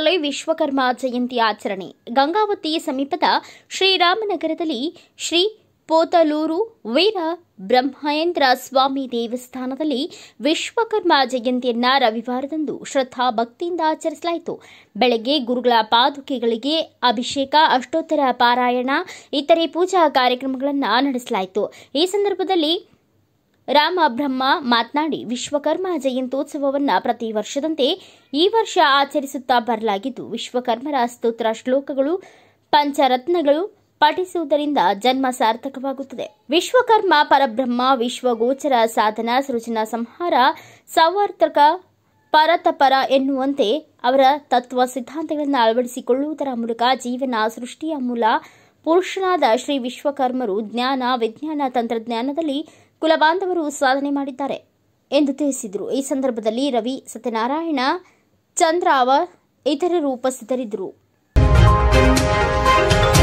ಶ್ರೀ ವಿಶ್ವಕರ್ಮ ಜಯಂತಿ ಆಚರಣೆ ಗಂಗಾವತಿ ಸಮೀಪದ ಶ್ರೀರಾಮನಗರದಲ್ಲಿ ಶ್ರೀ ಪೋತಲೂರು ವೀರ ಬ್ರಹ್ಮೇಂದ್ರ ಸ್ವಾಮಿ ದೇವಸ್ಥಾನದಲ್ಲಿ ವಿಶ್ವಕರ್ಮ ಜಯಂತಿಯನ್ನ ರವಿವಾರದಂದು ಶ್ರದ್ಧಾ ಭಕ್ತಿಯಿಂದ ಆಚರಿಸಲಾಯಿತು. ಬೆಳಗ್ಗೆ ಗುರುಗಳ ಪಾದುಕೆಗಳಿಗೆ ಅಭಿಷೇಕ, ಅಷ್ಟೋತ್ತರ ಪಾರಾಯಣ, ಇತರೆ ಪೂಜಾ ಕಾರ್ಯಕ್ರಮಗಳನ್ನು ನಡೆಸಲಾಯಿತು. ಈ ಸಂದರ್ಭದಲ್ಲಿ ರಾಮ ಬ್ರಹ್ಮ ಮಾತನಾಡಿ, ವಿಶ್ವಕರ್ಮ ಜಯಂತ್ಯೋತ್ಸವವನ್ನು ಪ್ರತಿ ವರ್ಷದಂತೆ ಈ ವರ್ಷ ಆಚರಿಸುತ್ತಾ ಬರಲಾಗಿದ್ದು, ವಿಶ್ವಕರ್ಮರ ಸ್ತೋತ್ರ ಶ್ಲೋಕಗಳು, ಪಂಚರತ್ನಗಳು ಪಠಿಸುವುದರಿಂದ ಜನ್ಮ ಸಾರ್ಥಕವಾಗುತ್ತದೆ. ವಿಶ್ವಕರ್ಮ ಪರಬ್ರಹ್ಮ, ವಿಶ್ವಗೋಚರ ಸಾಧನ, ಸೃಜನ ಸಂಹಾರ, ಸಂವರ್ತಕ, ಪರತಪರ ಎನ್ನುವಂತೆ ಅವರ ತತ್ವ ಸಿದ್ಧಾಂತಗಳನ್ನು ಅಳವಡಿಸಿಕೊಳ್ಳುವುದರ ಮೂಲಕ ಜೀವನ ಸೃಷ್ಟಿಯ ಮೂಲ ಪುರುಷನಾದ ಶ್ರೀ ವಿಶ್ವಕರ್ಮರು ಜ್ಞಾನ, ವಿಜ್ಞಾನ, ತಂತ್ರಜ್ಞಾನದಲ್ಲಿ ಕುಲಬಾಂಧವರು ಸಾಧನೆ ಮಾಡಿದ್ದಾರೆ ಎಂದು ತಿಳಿಸಿದರು. ಈ ಸಂದರ್ಭದಲ್ಲಿ ರವಿ, ಸತ್ಯನಾರಾಯಣ, ಚಂದ್ರಾವ ಇತರರು ಉಪಸ್ಥಿತರಿದ್ದರು.